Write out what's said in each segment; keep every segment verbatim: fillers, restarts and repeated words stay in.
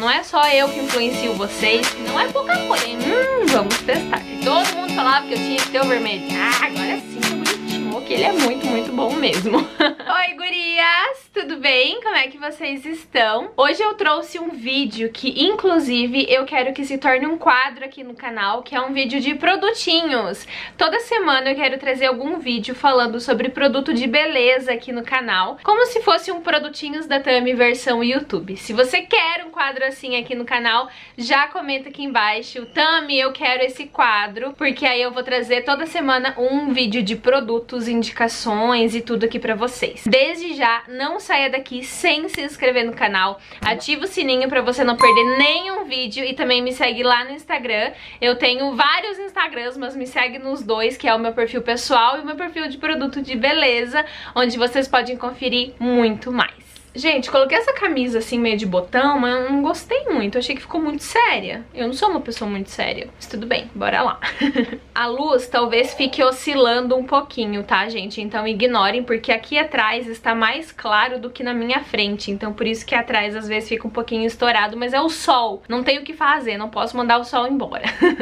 não é só eu que influencio vocês, não é pouca coisa, hein? Hum, vamos testar. Todo mundo falava que eu tinha que ter o vermelho. Ah, agora sim, bonitinho, que ele é muito, muito bom mesmo. Oi, gurias! Tudo bem? Como é que vocês estão? Hoje eu trouxe um vídeo que, inclusive, eu quero que se torne um quadro aqui no canal, que é um vídeo de produtinhos. Toda semana eu quero trazer algum vídeo falando sobre produto de beleza aqui no canal, como se fosse um produtinhos da Tami versão YouTube. Se você quer um quadro assim aqui no canal, já comenta aqui embaixo: Tami, eu quero esse quadro, porque aí eu vou trazer toda semana um vídeo de produtos, indicações e tudo aqui pra vocês. Desde já, não saia daqui sem se inscrever no canal, ativa o sininho pra você não perder nenhum vídeo e também me segue lá no Instagram. Eu tenho vários Instagrams, mas me segue nos dois, que é o meu perfil pessoal e o meu perfil de produto de beleza, onde vocês podem conferir muito mais. Gente, coloquei essa camisa assim meio de botão, mas eu não gostei muito, eu achei que ficou muito séria. Eu não sou uma pessoa muito séria, mas tudo bem, bora lá. A luz talvez fique oscilando um pouquinho, tá, gente? Então ignorem, porque aqui atrás está mais claro do que na minha frente, então por isso que atrás às vezes fica um pouquinho estourado, mas é o sol, não tenho o que fazer, não posso mandar o sol embora.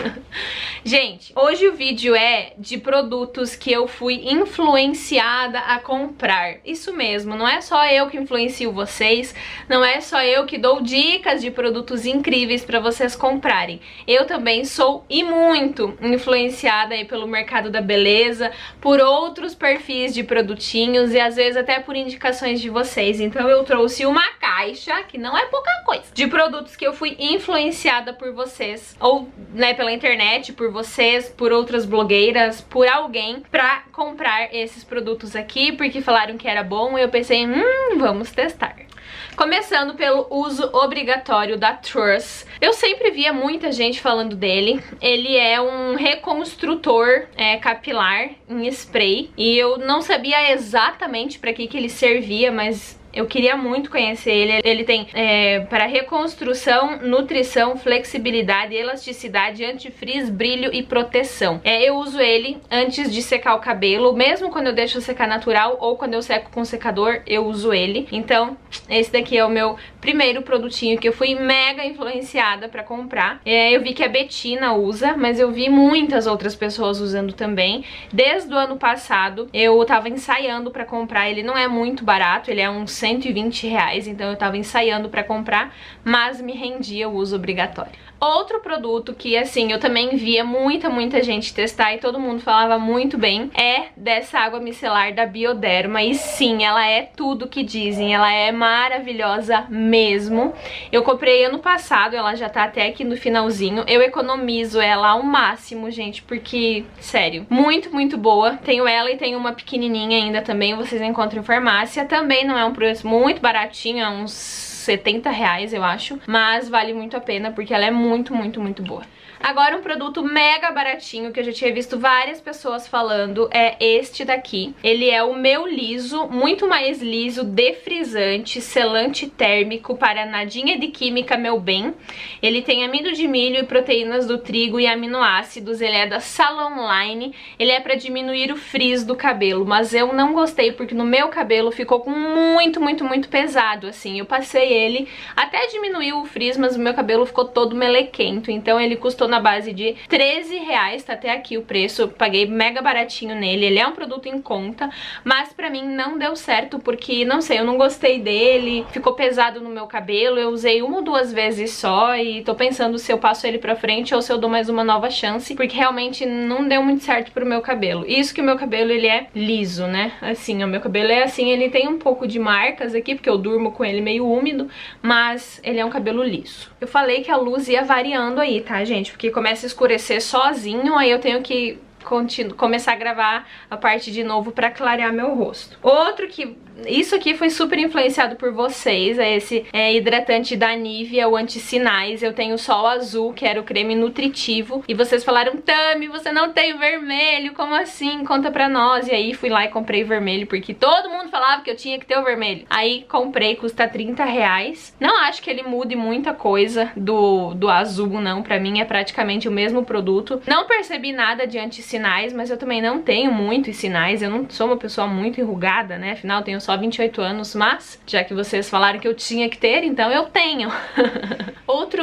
Gente, hoje o vídeo é de produtos que eu fui influenciada a comprar. Isso mesmo, não é só eu que influencio vocês, não é só eu que dou dicas de produtos incríveis para vocês comprarem. Eu também sou e muito influenciada aí pelo mercado da beleza, por outros perfis de produtinhos e às vezes até por indicações de vocês. Então eu trouxe uma caixa, que não é pouca coisa, de produtos que eu fui influenciada por vocês, ou né, pela internet, por vocês, por outras blogueiras, por alguém, pra comprar esses produtos aqui, porque falaram que era bom e eu pensei, hum, vamos testar. Começando pelo uso obrigatório da Truss. Eu sempre via muita gente falando dele. Ele é um reconstrutor é, capilar em spray. E eu não sabia exatamente para que, que ele servia, mas eu queria muito conhecer ele. Ele tem é, para reconstrução, nutrição, flexibilidade, elasticidade, antifrizz, brilho e proteção. É, eu uso ele antes de secar o cabelo, mesmo quando eu deixo secar natural ou quando eu seco com secador, eu uso ele. Então, esse daqui é o meu primeiro produtinho que eu fui mega influenciada pra comprar. É, eu vi que a Betina usa, mas eu vi muitas outras pessoas usando também. Desde o ano passado, eu tava ensaiando pra comprar. Ele não é muito barato, ele é uns cento e vinte reais, então eu tava ensaiando pra comprar, mas me rendia o uso obrigatório. Outro produto que, assim, eu também via muita, muita gente testar e todo mundo falava muito bem, é dessa água micelar da Bioderma. E sim, ela é tudo que dizem, ela é maravilhosa mesmo. Eu comprei ano passado, ela já tá até aqui no finalzinho. Eu economizo ela ao máximo, gente, porque, sério, muito, muito boa. Tenho ela e tenho uma pequenininha ainda também, vocês encontram em farmácia. Também não é um preço muito baratinho, é uns setenta reais, eu acho, mas vale muito a pena porque ela é muito, muito, muito boa. Agora um produto mega baratinho que eu já tinha visto várias pessoas falando é este daqui. Ele é o Meu Liso, muito mais liso, defrisante, selante térmico para nadinha de química, meu bem. Ele tem amido de milho e proteínas do trigo e aminoácidos. Ele é da Salon Line. Ele é para diminuir o frizz do cabelo, mas eu não gostei porque no meu cabelo ficou com muito, muito, muito pesado, assim. Eu passei ele, até diminuiu o frizz, mas o meu cabelo ficou todo melequento, então ele custou na base de treze reais, tá até aqui o preço, eu paguei mega baratinho nele. Ele é um produto em conta, mas pra mim não deu certo porque, não sei, eu não gostei dele, ficou pesado no meu cabelo, eu usei uma ou duas vezes só e tô pensando se eu passo ele pra frente ou se eu dou mais uma nova chance, porque realmente não deu muito certo pro meu cabelo. Isso que o meu cabelo, ele é liso, né, assim, o meu cabelo é assim, ele tem um pouco de marcas aqui, porque eu durmo com ele meio úmido, mas ele é um cabelo liso. Eu falei que a luz ia variando aí, tá, gente? Porque começa a escurecer sozinho, aí eu tenho que começar a gravar a parte de novo pra clarear meu rosto. Outro que Isso aqui foi super influenciado por vocês, é esse é, hidratante da Nivea, o Anti-Sinais. Eu tenho só o azul, que era o creme nutritivo, e vocês falaram: Tami, você não tem o vermelho, como assim? Conta pra nós. E aí fui lá e comprei vermelho, porque todo mundo falava que eu tinha que ter o vermelho. Aí comprei, custa trinta reais. Não acho que ele mude muita coisa do, do azul, não. Pra mim é praticamente o mesmo produto. Não percebi nada de anti-sinais, mas eu também não tenho muitos sinais. Eu não sou uma pessoa muito enrugada, né? Afinal, eu tenho só vinte e oito anos, mas já que vocês falaram que eu tinha que ter, então eu tenho. O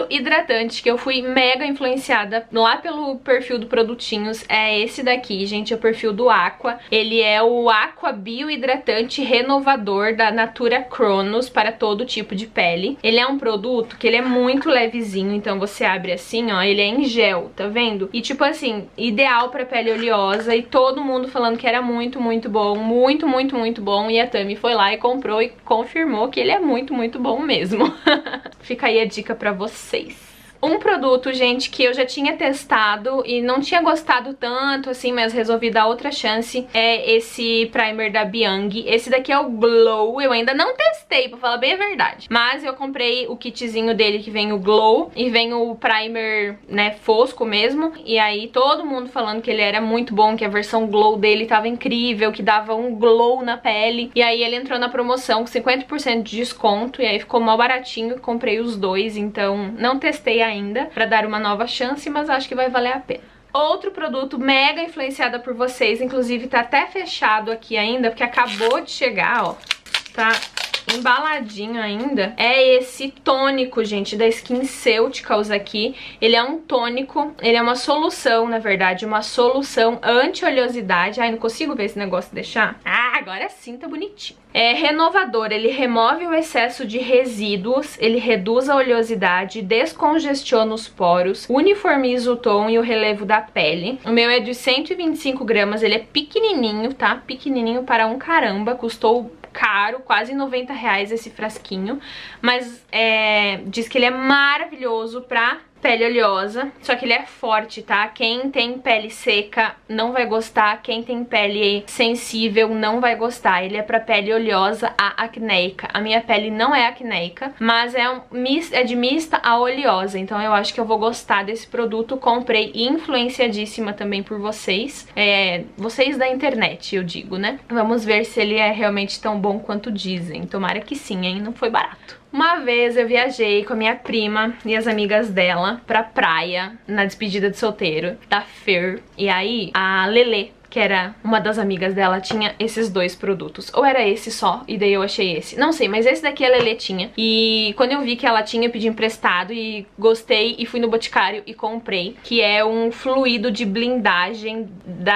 produto hidratante que eu fui mega influenciada lá pelo perfil do Produtinhos é esse daqui, gente, é o perfil do Aqua. Ele é o Aqua Bio Hidratante Renovador da Natura Chronos para todo tipo de pele. Ele é um produto que ele é muito levezinho, então você abre assim, ó, ele é em gel, tá vendo? E tipo assim, ideal pra pele oleosa, e todo mundo falando que era muito, muito bom, muito, muito, muito bom, e a Tami foi lá e comprou e confirmou que ele é muito, muito bom mesmo. Fica aí a dica pra vocês. Um produto, gente, que eu já tinha testado e não tinha gostado tanto, assim, mas resolvi dar outra chance, é esse primer da Biang. Esse daqui é o Glow, eu ainda não testei, pra falar bem a verdade. Mas eu comprei o kitzinho dele que vem o Glow e vem o primer, né, fosco mesmo. E aí todo mundo falando que ele era muito bom, que a versão Glow dele tava incrível, que dava um glow na pele. E aí ele entrou na promoção com cinquenta por cento de desconto e aí ficou mó baratinho, comprei os dois, então não testei ainda. ainda pra dar uma nova chance, mas acho que vai valer a pena. Outro produto mega influenciada por vocês, inclusive tá até fechado aqui ainda, porque acabou de chegar, ó, tá embaladinho ainda, é esse tônico, gente, da SkinCeuticals aqui. Ele é um tônico, ele é uma solução, na verdade, uma solução anti-oleosidade. Ai, não consigo ver esse negócio deixar. Ah, agora sim tá bonitinho. É renovador, ele remove o excesso de resíduos, ele reduz a oleosidade, descongestiona os poros, uniformiza o tom e o relevo da pele. O meu é de cento e vinte e cinco gramas, ele é pequenininho, tá? Pequenininho para um caramba, custou caro, quase noventa reais esse frasquinho, mas é, diz que ele é maravilhoso pra pele oleosa, só que ele é forte, tá? Quem tem pele seca não vai gostar, quem tem pele sensível não vai gostar. Ele é pra pele oleosa a acnéica. A minha pele não é acnéica, mas é, um, é de mista a oleosa, então eu acho que eu vou gostar desse produto. Comprei influenciadíssima também por vocês, é, vocês da internet, eu digo, né? Vamos ver se ele é realmente tão bom quanto dizem. Tomara que sim, hein? Não foi barato. Uma vez eu viajei com a minha prima e as amigas dela pra praia, na despedida de solteiro da Fer. E aí a Lelê, que era uma das amigas dela, tinha esses dois produtos. Ou era esse só, e daí eu achei esse. Não sei, mas esse daqui a Lelê tinha. E quando eu vi que ela tinha, eu pedi emprestado e gostei e fui no Boticário e comprei. Que é um fluido de blindagem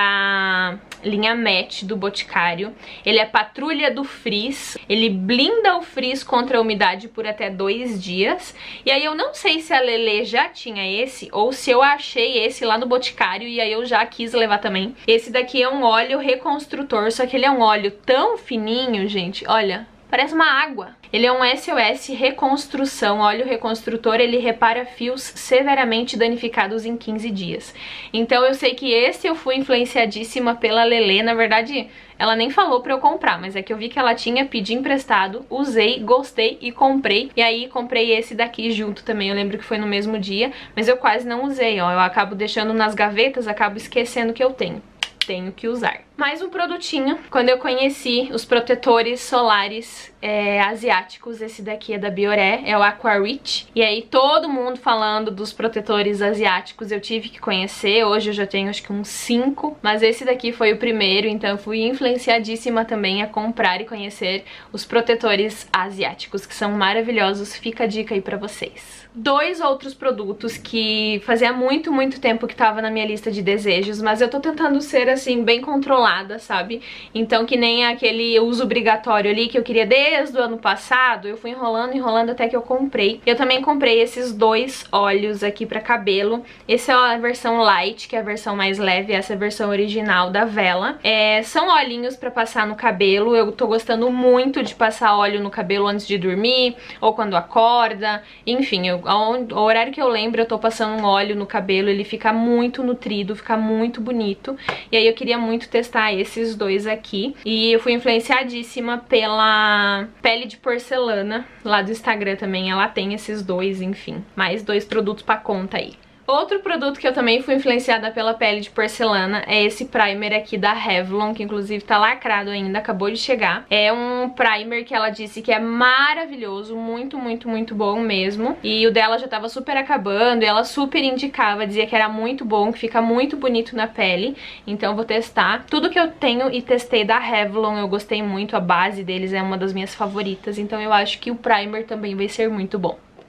da linha Match do Boticário. Ele é patrulha do frizz. Ele blinda o frizz contra a umidade por até dois dias. E aí eu não sei se a Lelê já tinha esse ou se eu achei esse lá no Boticário e aí eu já quis levar também. Esse daqui Aqui é um óleo reconstrutor, só que ele é um óleo tão fininho, gente, olha, parece uma água. Ele é um S O S reconstrução, óleo reconstrutor, ele repara fios severamente danificados em quinze dias. Então eu sei que esse eu fui influenciadíssima pela Lelê, na verdade ela nem falou pra eu comprar, mas é que eu vi que ela tinha, pedi emprestado, usei, gostei e comprei. E aí comprei esse daqui junto também, eu lembro que foi no mesmo dia, mas eu quase não usei, ó, eu acabo deixando nas gavetas, acabo esquecendo que eu tenho. Tenho que usar. Mais um produtinho, quando eu conheci os protetores solares é, asiáticos, esse daqui é da Bioré, é o Aqua Rich. E aí todo mundo falando dos protetores asiáticos, eu tive que conhecer, hoje eu já tenho acho que uns cinco, mas esse daqui foi o primeiro, então eu fui influenciadíssima também a comprar e conhecer os protetores asiáticos, que são maravilhosos, fica a dica aí pra vocês. Dois outros produtos que fazia muito, muito tempo que tava na minha lista de desejos, mas eu tô tentando ser assim, bem controlada, sabe? Então que nem aquele uso obrigatório ali que eu queria desde o ano passado, eu fui enrolando, enrolando até que eu comprei. Eu também comprei esses dois óleos aqui pra cabelo. Esse é a versão light, que é a versão mais leve, essa é a versão original da Vela. É, são olhinhos pra passar no cabelo, eu tô gostando muito de passar óleo no cabelo antes de dormir, ou quando acorda, enfim, eu, o horário que eu lembro eu tô passando um óleo no cabelo, ele fica muito nutrido, fica muito bonito. E aí eu queria muito testar esses dois aqui. E eu fui influenciadíssima pela Pele de Porcelana, lá do Instagram também, ela tem esses dois, enfim. Mais dois produtos pra conta aí. Outro produto que eu também fui influenciada pela Pele de Porcelana é esse primer aqui da Revlon, que inclusive tá lacrado ainda, acabou de chegar. É um primer que ela disse que é maravilhoso, muito, muito, muito bom mesmo. E o dela já tava super acabando e ela super indicava, dizia que era muito bom, que fica muito bonito na pele. Então vou testar. Tudo que eu tenho e testei da Revlon eu gostei muito, a base deles é uma das minhas favoritas, então eu acho que o primer também vai ser muito bom.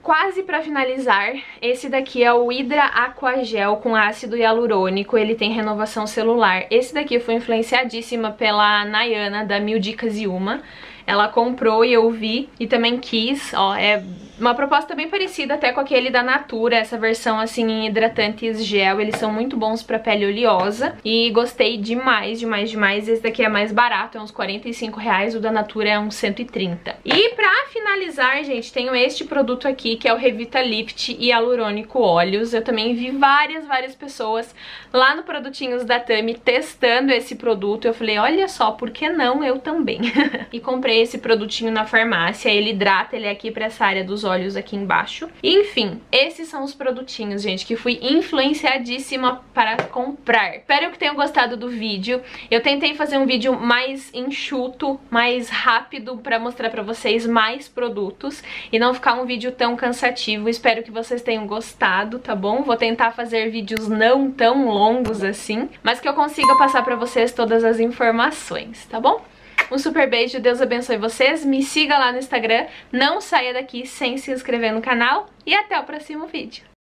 quase pra finalizar, esse daqui é o Hydra Aqua Gel com ácido hialurônico, ele tem renovação celular. Esse daqui eu fui influenciadíssima pela Nayana, da Mil Dicas e Uma. Ela comprou e eu vi e também quis, ó, é uma proposta bem parecida até com aquele da Natura, essa versão assim em hidratantes gel, eles são muito bons pra pele oleosa e gostei demais, demais, demais. Esse daqui é mais barato, é uns quarenta e cinco reais, o da Natura é uns cento e trinta. E pra finalizar, gente, tenho este produto aqui que é o Revitalift Hialurônico Óleos. Eu também vi várias, várias pessoas lá no Produtinhos da Tami testando esse produto. Eu falei, olha só, por que não eu também? E comprei esse produtinho na farmácia, ele hidrata, ele é aqui pra essa área dos olhos aqui embaixo. E, enfim, esses são os produtinhos, gente, que fui influenciadíssima para comprar. Espero que tenham gostado do vídeo. Eu tentei fazer um vídeo mais enxuto, mais rápido, pra mostrar pra vocês mais produtos e não ficar um vídeo tão cansativo. Espero que vocês tenham gostado, tá bom? Vou tentar fazer vídeos não tão longos assim, mas que eu consiga passar pra vocês todas as informações, tá bom? Um super beijo, Deus abençoe vocês, me siga lá no Instagram, não saia daqui sem se inscrever no canal e até o próximo vídeo.